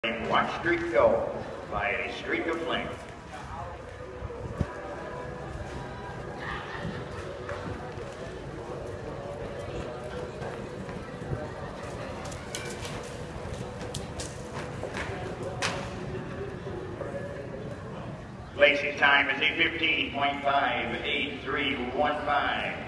Watch Street Go by a Streak of Flame. Lacy's time is a 15.58315.